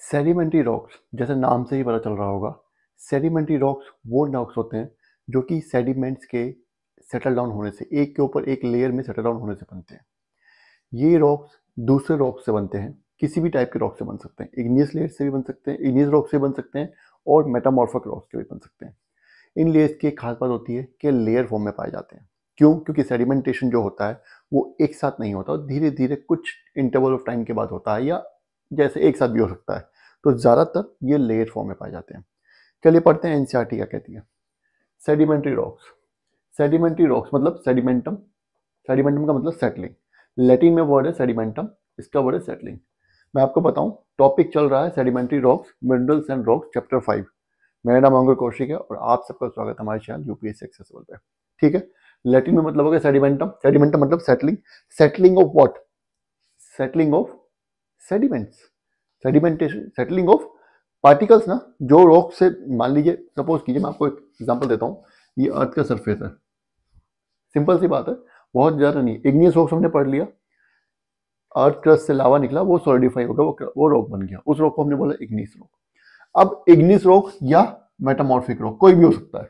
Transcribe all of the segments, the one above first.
Sedimentary rocks जैसे नाम से ही पता चल रहा होगा। सेडिमेंट्री रॉक्स वो रॉक्स होते हैं जो कि सेडिमेंट्स के सेटल डाउन होने से एक के ऊपर एक लेयर में सेटल डाउन होने से बनते हैं। ये रॉक्स दूसरे रॉक से बनते हैं, किसी भी टाइप के रॉक से बन सकते हैं, इग्नियस लेयर से भी बन सकते हैं, इग्नियस रॉक से बन सकते हैं और मेटामॉर्फिक रॉक से भी बन सकते हैं। इन लेयर्स की एक खास बात होती है कि लेयर फॉर्म में पाए जाते हैं। क्यों? क्योंकि सेडिमेंटेशन जो होता है वो एक साथ नहीं होता, धीरे धीरे कुछ इंटरवल ऑफ टाइम के बाद होता है, या जैसे एक साथ भी हो सकता है। तो ज़्यादातर ये लेयर फॉर्म में पाए जाते हैं। चलिए पढ़ते हैं एनसीईआरटी क्या कहती है। Sedimentary rocks. सेडिमेंट्री रॉक्स मतलब सेडिमेंटम। सेडिमेंटम का मतलब सेटलिंग। लैटिन में वर्ड है सेडिमेंटम, इसका वर्ड है सेटलिंग। मैं आपको बताऊं, टॉपिक चल रहा है sedimentary rocks, minerals and rocks, chapter 5। मेरा नाम अंकुर कौशिक है और आप सबका स्वागत है हमारे चैनल यूपीएससी एक्सेसिबल पे। ठीक है। लैटिन में मतलब हो गया सेडिमेंटम। सेडिमेंटम मतलब settling. Settling of what? Settling of sediments. Sedimentation, settling of particles ना, जो रॉक से, मान लीजिए सपोज कीजिए, मैं आपको एक एग्जांपल देता हूँ। ये अर्थ का सरफेस है, सिंपल सी बात है, बहुत ज़्यादा नहीं। इग्नियस रॉक्स हमने पढ़ लिया, अर्थ क्रस्ट से लावा निकला, वो सॉलिडिफाई हो गया, वो रॉक बन गया, उस रॉक को हमने बोला इग्नियस रॉक। अब इग्नियस रॉक या मेटामॉर्फिक रॉक कोई भी हो सकता है,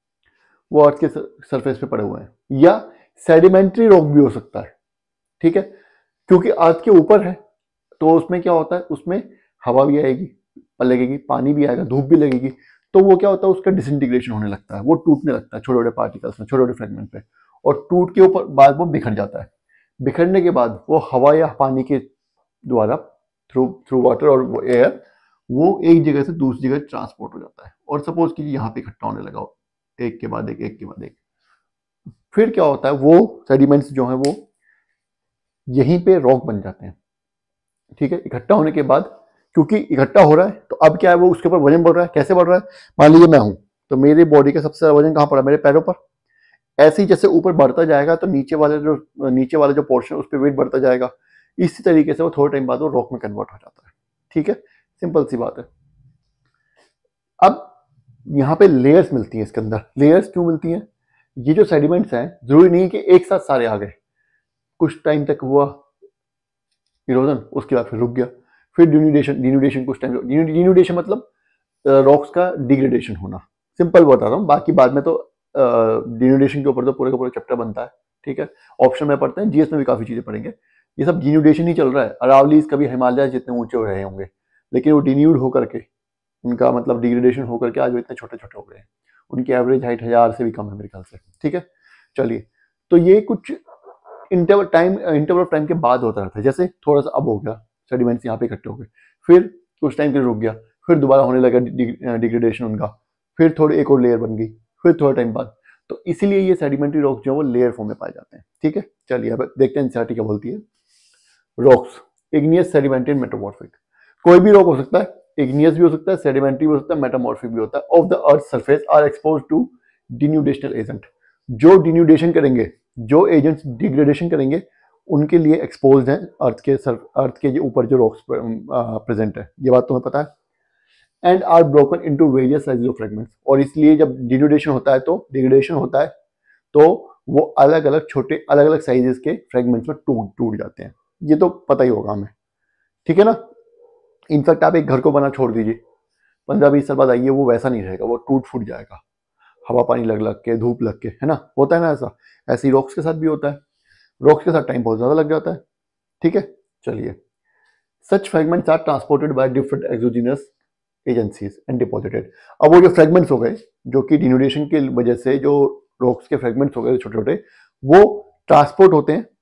वो अर्थ के सरफेस पे पड़े हुए हैं, या सेडिमेंट्री रॉक भी हो सकता है। ठीक है, क्योंकि अर्थ के ऊपर है तो उसमें क्या होता है, उसमें हवा भी आएगी, लगेगी, पानी भी आएगा, धूप भी लगेगी, तो वो क्या होता है, उसका डिसइंटीग्रेशन होने लगता है, वो टूटने लगता है छोटे छोटे पार्टिकल्स में, छोटे छोटे फ्रेगमेंट पे, और टूट के ऊपर बाद वो बिखर जाता है। बिखरने के बाद वो हवा या पानी के द्वारा, थ्रू थ्रू वाटर और वो एयर, वो एक जगह से दूसरी जगह ट्रांसपोर्ट हो जाता है। और सपोज कीजिए यहाँ पे इकट्ठा होने लगा हो, एक के बाद एक, एक के बाद एक, फिर क्या होता है, वो सेडिमेंट्स जो है वो यहीं पे रॉक बन जाते हैं। ठीक है, इकट्ठा होने के बाद, क्योंकि इकट्ठा हो रहा है तो अब क्या है, वो उसके ऊपर वजन बढ़ रहा है। कैसे बढ़ रहा है? मान लीजिए मैं हूं, तो मेरी बॉडी का सबसे ज्यादा वजन कहां पड़ा? मेरे पैरों पर। ऐसे ही जैसे ऊपर बढ़ता जाएगा तो नीचे वाला जो पोर्शन उस पर वेट बढ़ता जाएगा। इसी तरीके से वो थोड़े टाइम बाद वो रॉक में कन्वर्ट हो जाता है। ठीक है, सिंपल सी बात है। अब यहाँ पे लेयर्स मिलती हैं, इसके अंदर लेयर्स क्यों मिलती हैं? ये जो सेडिमेंट्स हैं, जरूरी नहीं कि एक साथ सारे आ गए, कुछ टाइम तक हुआ इरोजन, उसके बाद फिर रुक गया, फिर डिन्यूडेशन। डिन्यूडेशन कुछ टाइम, डिन्यूडेशन मतलब रॉक्स का डिग्रेडेशन होना। सिंपल बता रहा हूँ, बाकी बाद में तो डिन्यूडेशन के ऊपर तो पूरे का पूरा चैप्टर बनता है। ठीक है, ऑप्शन में पढ़ते हैं, जीएस में भी काफी चीजें पढ़ेंगे। ये सब डिन्यूडेशन ही चल रहा है। अरावलीज कभी हिमालय जितने ऊंचे हो रहे होंगे, लेकिन वो डिन्यूड होकर के, उनका मतलब डिग्रेडेशन होकर के आज वो इतने छोटे छोटे हो गए हैं। उनकी एवरेज हाइट 1000 से भी कम है मेरे ख्याल से। ठीक है, चलिए, तो ये कुछ इंटरवल ऑफ टाइम के बाद होता रहता है। जैसे थोड़ा सा अब हो गया, सेडिमेंट्स यहाँ पे इकट्ठे हो गए, फिर कुछ टाइम के लिए रुक गया, फिर दोबारा होने लगा डिग्रेडेशन उनका, फिर थोड़ी एक और लेयर बन गई, फिर थोड़ा टाइम बाद। तो इसीलिए ये सेडिमेंट्री रॉक्स जो है वो लेयर फॉर्म में पाए जाते हैं। ठीक है, चलिए अब देखते हैं एनसीईआरटी क्या बोलती है। Rocks, igneous, sedimentary, metamorphic. कोई भी रॉक हो सकता है, इग्नियस भी हो सकता है, सेडिमेंट्री भी हो सकता है, मेटामॉर्फिक भी होता है। Of the earth surface are exposed to denudational agent. जो डिन्यूडेशन करेंगे, जो एजेंट्स डिग्रेडेशन करेंगे, उनके लिए एक्सपोज हैं अर्थ के ऊपर जो रॉक्स प्रेजेंट है। ये बात तुम्हें पता है। And are broken into various sizes of fragments. और इसलिए जब डिन्यूडेशन होता है तो डिग्रेडेशन होता है, तो वो अलग अलग छोटे अलग अलग साइजेस के फ्रेगमेंट्स में टूट जाते हैं। ये तो पता ही होगा हमें। ठीक है ना। इनफैक्ट आप एक घर को बना छोड़ दीजिए, 15-20 साल बाद आइए, वो वैसा नहीं रहेगा, वो टूट फूट जाएगा, हवा पानी लग लग के, धूप लग के, है ना, होता है ना ऐसा। ऐसे ही रॉक्स के साथ भी होता है। रॉक्स के साथ टाइम बहुत ज्यादा लग जाता है। ठीक है, चलिए। Such fragments are transported by different exogenous agencies and deposited. अब वो जो फ्रेगमेंट्स हो गए, जो कि डिन्यूडेशन की वजह से जो रॉक्स के फ्रेगमेंट्स हो गए छोटे छोटे, वो ट्रांसपोर्ट होते हैं।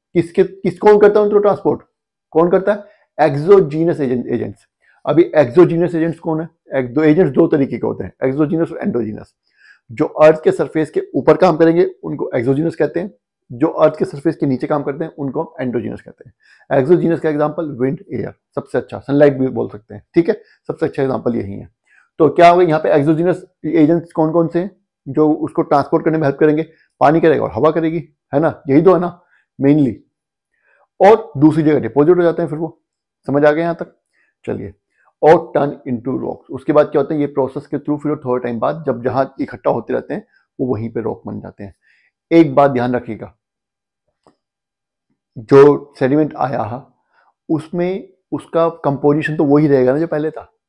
कौन करता है उनको ट्रांसपोर्ट? कौन करता है? Exogenous agents. अभी एक्सोजीनस एजेंट्स कौन है? दो एजेंट्स दो तरीके के होते हैं, एक्सोजीनस और एंडोजीनस। जो अर्थ के सरफेस के ऊपर काम करेंगे उनको एक्सोजीनस कहते हैं, जो अर्थ के सरफेस के नीचे काम करते हैं उनको हम एंडोजीनस कहते हैं। एक्सोजीनस का एग्जांपल विंड, एयर, सबसे अच्छा, सनलाइट भी बोल सकते हैं। ठीक है, सबसे अच्छा एग्जांपल यही है। तो क्या होगा यहाँ पे, एक्सोजीनस एजेंट्स कौन कौन से हैं जो उसको ट्रांसपोर्ट करने में हेल्प करेंगे? पानी करेगा और हवा करेगी, है ना, यही तो है ना मेनली। और दूसरी जगह डिपोजिट हो जाते हैं, फिर वो, समझ आ गया यहाँ तक? चलिए। और टर्न इनटू रॉक्स, उसके बाद क्या होता है, ये प्रोसेस के थ्रू फिर थोड़े टाइम बाद जब जहां इकट्ठा होते रहते हैं वो वहीं पे रॉक बन जाते हैं। एक बात ध्यान रखिएगा, जो सेडिमेंट आया है उसमें उसका कंपोजिशन तो वही रहेगा ना जो पहले था।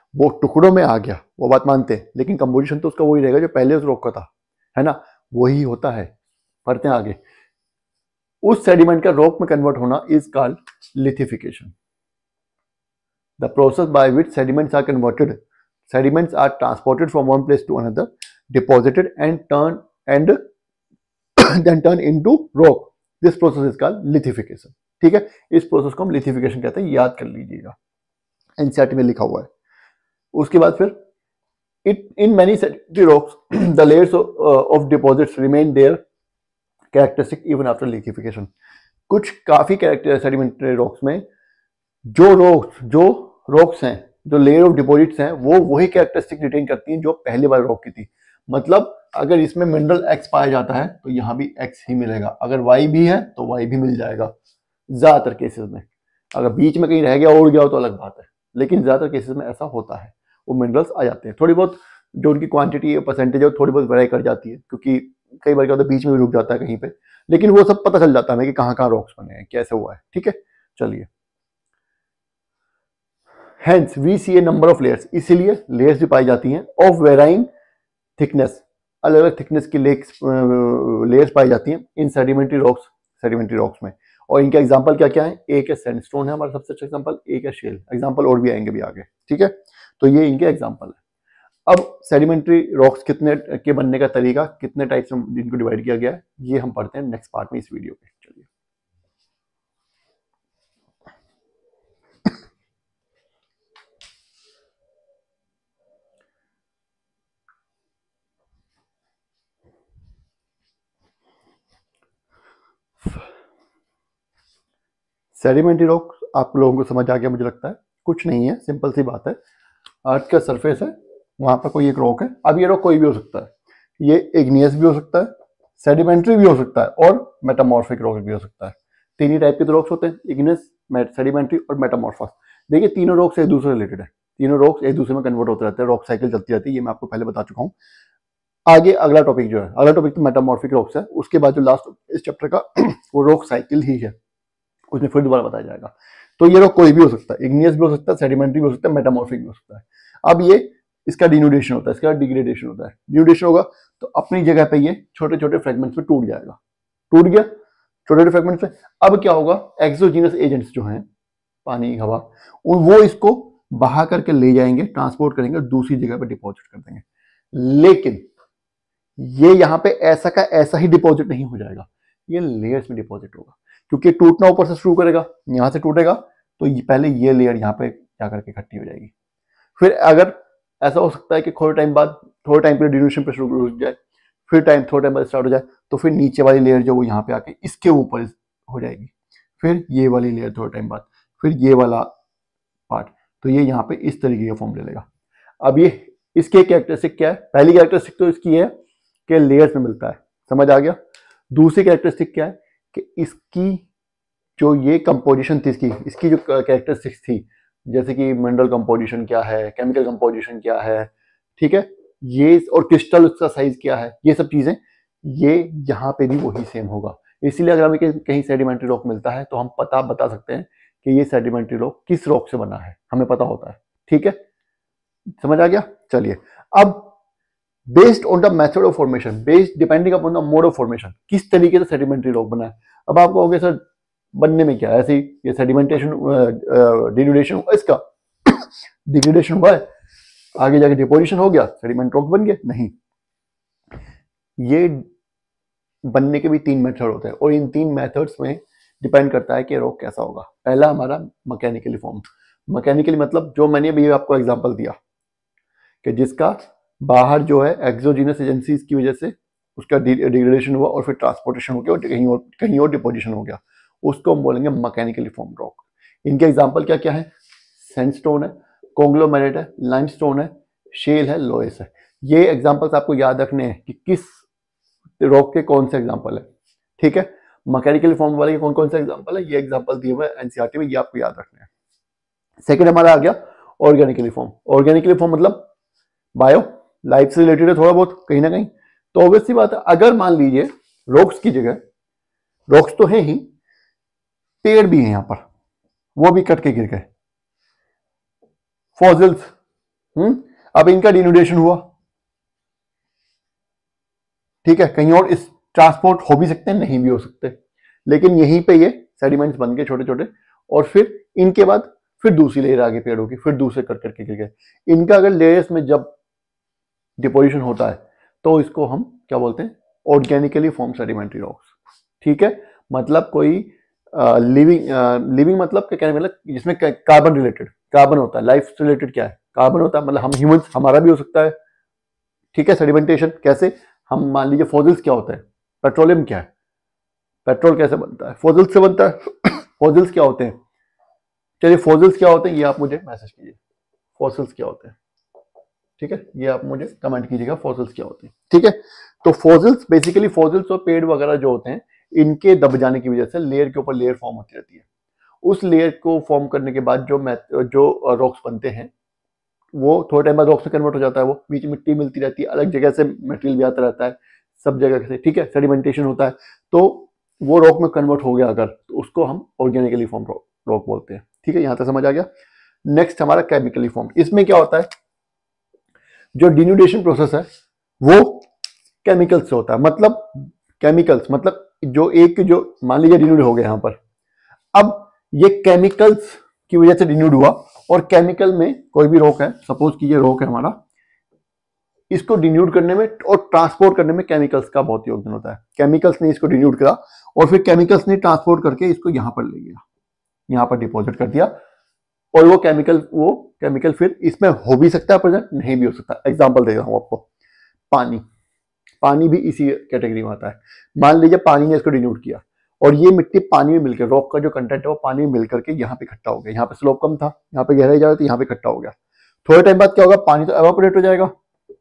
वो टुकड़ों में आ गया, वो बात मानते हैं, लेकिन कंपोजिशन तो उसका वही रहेगा जो पहले उस रॉक का था, है ना, वही होता है, पढ़ते हैं आगे। उस सेडिमेंट का रॉक में कन्वर्ट होना is called lithification. The process by which sediments are converted, sediments are transported from one place to another, deposited and then turned into rock. This process is called lithification. ठीक है, इस process को हम lithification कहते हैं, याद कर लीजिएगा, एनसीईआरटी में लिखा हुआ है। उसके बाद फिर in many sedimentary rocks the layers of deposits remain their characteristic even after lithification. कुछ काफी कैरेक्टर सेडिमेंटरी रॉक्स में जो रॉक्स हैं, जो लेयर ऑफ डिपॉजिट्स हैं, वो वही कैरेक्टरिस्टिक रिटेन करती हैं जो पहले वाले रॉक की थी। मतलब अगर इसमें मिनरल एक्स पाया जाता है तो यहाँ भी एक्स ही मिलेगा, अगर वाई भी है तो वाई भी मिल जाएगा ज्यादातर केसेस में। अगर बीच में कहीं रह गया, उड़ गया हो तो अलग बात है, लेकिन ज्यादातर केसेस में ऐसा होता है, वो मिनरल्स आ जाते हैं। थोड़ी बहुत जो उनकी क्वांटिटी है, परसेंटेज है, थोड़ी बहुत वेरी कर जाती है, क्योंकि कई बार क्या होता है बीच में भी रुक जाता है कहीं पे, लेकिन वो सब पता चल जाता है कि कहाँ कहाँ रॉक्स बने हैं, कैसे हुआ है। ठीक है, चलिए। Hence we see a number of layers, इसीलिए लेयर्स भी पाई जाती हैं ऑफ वेराइंग थिकनेस, अलग अलग थिकनेस की लेयर्स पाई जाती हैं इन सेडिमेंटरी रॉक्स में। और इनके एग्जांपल क्या क्या है? एक है सैंडस्टोन है हमारा सबसे अच्छा एग्जांपल, एक है शेल। एग्जांपल और भी आएंगे भी आगे, ठीक है, तो ये इनके एग्जांपल है। अब सेडिमेंटरी रॉक्स कितने के बनने का तरीका, कितने टाइप्स में इनको डिवाइड किया गया है, ये हम पढ़ते हैं नेक्स्ट पार्ट में इस वीडियो के। चलिए, सेडिमेंटरी रॉक आप लोगों को समझ आ गया मुझे लगता है। कुछ नहीं है, सिंपल सी बात है, अर्थ का सरफेस है, वहां पर कोई एक रॉक है। अब ये रॉक कोई भी हो सकता है, ये इग्नियस भी हो सकता है, सेडिमेंटरी भी हो सकता है और मेटामॉर्फिक रॉक भी हो सकता है। तीन ही टाइप के तो रॉक्स होते हैं, इग्नियस, सेडिमेंटरी और मेटामॉर्फस। देखिए तीनों रॉक्स एक दूसरे रिलेटेड है, तीनों रॉक्स एक दूसरे में कन्वर्ट होते रहते हैं, रॉक साइकिल चलती रहती है, ये मैं आपको पहले बता चुका हूँ। आगे अगला टॉपिक जो है, अगला टॉपिक तो मेटामॉर्फिक रॉक्स है, उसके बाद जो लास्ट इस चैप्टर का वो रॉक साइकिल ही है, उसमें फिर दोबारा बताया जाएगा। तो ये रॉक कोई भी हो सकता है, इग्नियस भी हो सकता है, सेडिमेंटरी भी हो सकता है, मेटामॉर्फिक भी हो सकता है। अब ये इसका डिनोडेशन होता है, इसका डिग्रेडेशन होता है। डिनोडेशन होगा तो अपनी जगह पे ये छोटे छोटे फ्रेगमेंट्स में टूट जाएगा, टूट गया छोटे छोटे फ्रेगमेंट्स में। अब क्या होगा, एक्सोजीनस एजेंट्स जो हैं, पानी, हवा, वो इसको बहा करके ले जाएंगे, ट्रांसपोर्ट करेंगे, दूसरी जगह पे डिपॉजिट कर देंगे। लेकिन ये यहाँ पे ऐसा का ऐसा ही डिपॉजिट नहीं हो जाएगा, ये लेयर्स में डिपॉजिट होगा, क्योंकि टूटना ऊपर से शुरू करेगा, यहां से टूटेगा तो ये पहले ये लेयर यहाँ पे जाकर के इकट्ठी हो जाएगी। फिर अगर ऐसा हो सकता है कि थोड़े टाइम के लिए डिल्यूशन प्रेशर रुक जाए, फिर थोड़े टाइम बाद स्टार्ट हो जाए, तो फिर नीचे वाली लेयर जो वो यहाँ पे आके इसके ऊपर हो जाएगी, फिर ये वाली लेयर थोड़े टाइम बाद, फिर ये वाला पार्ट, तो ये यहाँ पे इस तरीके का फॉर्म ले लेगा। अब ये इसके कैरेक्टरिस्टिक क्या है? पहली कैरेक्टरिस्टिक तो इसकी है कि लेयर्स में मिलता है, समझ आ गया। दूसरी कैरेक्टरिस्टिक क्या है कि इसकी जो ये कंपोजिशन थी, इसकी जो कैरेक्टरिस्टिक्स थी, जैसे कि मिनरल कंपोजिशन क्या है, केमिकल कंपोजिशन क्या है, ठीक है, ये और क्रिस्टल उसका साइज क्या है, ये सब चीजें ये यहाँ पे भी वही सेम होगा। इसीलिए अगर हमें कहीं सेडिमेंट्री रॉक मिलता है तो हम बता सकते हैं कि ये सेडिमेंट्री रॉक किस रॉक से बना है, हमें पता होता है। ठीक है, समझ आ गया। चलिए, अब based on the method of formation, based depending upon the mode of formation, किस तरीके से सेडिमेंट्री रॉक बना है। अब आपको हो गया सर बनने में क्या है, ऐसे ही ये सेडिमेंटेशन डिनोडेशन इसका डिग्रेडेशन हुआ है, आगे जाके डिपोजिशन हो गया, सेडिमेंट रॉक बन गए, नहीं। ये बनने के भी तीन मेथड होते हैं और इन तीन मेथड्स में डिपेंड करता है कि रॉक कैसा होगा। पहला हमारा मैकेनिकली फॉर्म, मैकेनिकली मतलब जो मैंने अभी आपको एग्जांपल दिया कि जिसका बाहर जो है एक्सोजीनस एजेंसीज की वजह से उसका डिग्रेडेशन हुआ और फिर ट्रांसपोर्टेशन हो गया और कहीं और डिपोजिशन हो गया, उसको हम बोलेंगे मैकेनिकली फॉर्म रॉक। इनके एग्जांपल क्या क्या है? सैंडस्टोन है, कॉन्ग्लोमेरेट है, लाइमस्टोन है, शेल है, लोएस है। ये एग्जांपल्स आपको याद रखने हैं कि किस रॉक के कौन से एग्जांपल है। ठीक है, मैकेनिकली फॉर्म वाले के कौन कौन से एग्जांपल है, ये एग्जांपल दिए हुए एनसीईआरटी में, ये आपको याद रखने हैं। सेकेंड हमारा आ गया ऑर्गेनिकली फॉर्म। ऑर्गेनिकली फॉर्म मतलब बायो, लाइफ से रिलेटेड है थोड़ा बहुत कहीं ना कहीं। तो ऑब्वियस सी बात है, अगर मान लीजिए रॉक्स की जगह, रॉक्स तो है ही, पेड़ भी है यहां पर, वो भी कट के गिर गए, फॉसिल्स अब इनका डिन्यूडेशन हुआ, ठीक है, कहीं और इस ट्रांसपोर्ट हो भी सकते हैं, नहीं भी हो सकते, लेकिन यहीं पे ये सेडिमेंट्स बन गए छोटे छोटे, और फिर इनके बाद फिर दूसरी लेयर आगे पेड़ों की, फिर दूसरे कर करके गिर गए। इनका अगर लेयर्स में जब डिपोजिशन होता है तो इसको हम क्या बोलते हैं, ऑर्गेनिकली फॉर्म सेडिमेंट्री रॉक्स, ठीक है। मतलब कोई लिविंग मतलब क्या कहने मतलब जिसमें कार्बन रिलेटेड, कार्बन होता है, लाइफ रिलेटेड क्या है, कार्बन होता है, मतलब हम ह्यूमंस, हमारा भी हो सकता है, ठीक है। सेडिमेंटेशन कैसे, हम मान लीजिए फॉसिल्स क्या होता है, पेट्रोलियम क्या है, पेट्रोल कैसे बनता है, फॉसिल्स से बनता है। फॉसिल्स क्या होते हैं, चलिए फॉसिल्स क्या होते हैं ये आप मुझे मैसेज कीजिए, फॉसिल्स क्या होते हैं, ठीक है, ये आप मुझे कमेंट कीजिएगा फॉसिल्स क्या होते हैं, ठीक है। तो फॉसिल्स बेसिकली, फॉसिल्स और पेड़ वगैरह जो होते हैं, इनके दब जाने की वजह से लेयर के ऊपर लेयर फॉर्म होती रहती है। उस लेयर को फॉर्म करने के बाद जो रॉक्स बनते हैं, वो थोड़े टाइम बाद रॉक्स में कन्वर्ट हो जाता है, वो बीच में मिट्टी मिलती रहती है, अलग जगह से मटेरियल भी आता रहता है, सब जगह से, ठीक है, सेडिमेंटेशन होता है, तो वो रॉक में कन्वर्ट हो गया अगर, तो उसको हम ऑर्गेनिकली फॉर्म रॉक बोलते हैं, ठीक है, यहां तक समझ आ गया। नेक्स्ट हमारा केमिकली फॉर्म, इसमें क्या होता है, जो डिन्यूडेशन प्रोसेस है वो केमिकल्स से होता है, मतलब केमिकल्स मतलब जो मान लीजिए डिन्यूड हो गया यहां पर, अब ये केमिकल्स की वजह से डिन्यूड हुआ, और केमिकल में कोई भी रॉक है, सपोज कि ये रॉक है हमारा, इसको डिन्यूड करने में और ट्रांसपोर्ट करने में केमिकल्स का बहुत योगदान होता है। केमिकल्स ने इसको डिन्यूड करा और फिर केमिकल्स ने ट्रांसपोर्ट करके इसको यहां पर ले गया, यहां पर डिपॉजिट कर दिया, और वो केमिकल फिर इसमें हो भी सकता है प्रेजेंट, नहीं भी हो सकता। एग्जांपल दे रहा हूं आपको, पानी भी इसी कैटेगरी में आता है। मान लीजिए पानी ने इसको डिन्यूड किया, और ये मिट्टी पानी में मिलकर, रॉक का जो कंटेंट है वो पानी में मिलकर के यहाँ पे इकट्ठा हो गया, यहाँ पे स्लोप कम था, यहाँ पे गहराई ज्यादा थी, यहाँ पे इकट्ठा हो गया। थोड़े टाइम बाद क्या होगा, पानी तो एवापोरेट हो जाएगा,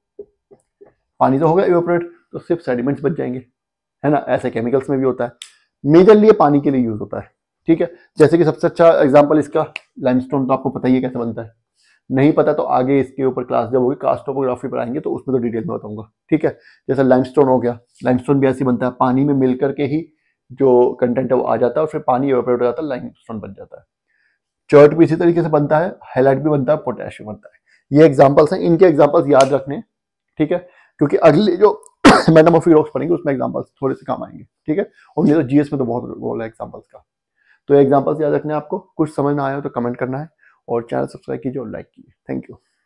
पानी तो होगा एवापोरेट, तो सिर्फ सेडिमेंट्स बच जाएंगे, है ना। ऐसे केमिकल्स में भी होता है, मेजरली पानी के लिए यूज होता है, ठीक है। जैसे कि सबसे अच्छा एग्जांपल इसका लाइमस्टोन, तो आपको पता ही है कैसे बनता है, नहीं पता तो आगे इसके ऊपर क्लास जब होगी, कास्ट टोपोग्राफी पर आएंगे तो उसमें तो डिटेल में बताऊंगा, ठीक है। जैसे लाइमस्टोन हो गया, लाइमस्टोन भी ऐसे बनता है, पानी में मिल करके ही जो कंटेंट है वो आ जाता है, और फिर पानी एवापोरेट हो जाता है, लाइमस्टोन बन जाता है। चर्ट भी इसी तरीके से बनता है, हाईलाइट भी बनता है, पोटेश भी बनता है। ये एग्जाम्पल्स हैं, इनके एग्जाम्पल्स याद रखने, ठीक है, क्योंकि अगले जो मेटामॉर्फिक रॉक्स पढ़ेंगे उसमें एग्जाम्पल्स थोड़े से काम आएंगे, ठीक है। और ये तो जीएस में तो बहुत रोल है एग्जाम्पल्स का, तो ये एग्जाम्पल्स याद रखने आपको। कुछ समझ ना आया हो तो कमेंट करना है, और चैनल सब्सक्राइब कीजिए और लाइक कीजिए। Thank you.